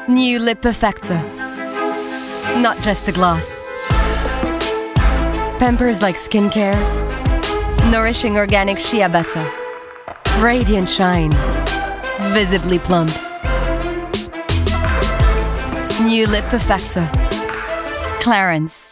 New lip Perfector. Not just a gloss. Pampers like skincare. Nourishing organic shea butter. Radiant shine. Visibly plumps. New lip Perfector. Clarins.